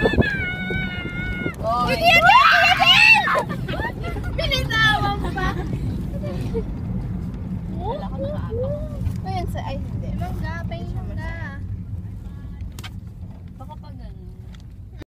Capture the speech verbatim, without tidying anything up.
Oh, hindi yan! Hindi yan! Pinitawan pa. Wala ko nakaapak. Ayun sa... Ay, hindi. Anong gapay na?